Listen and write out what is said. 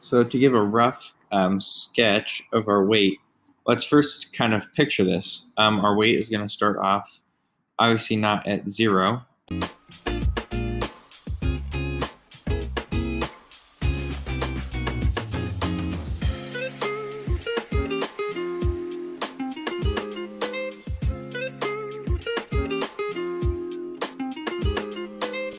So to give a rough sketch of our weight, let's first kind of picture this. Our weight is going to start off obviously not at 0.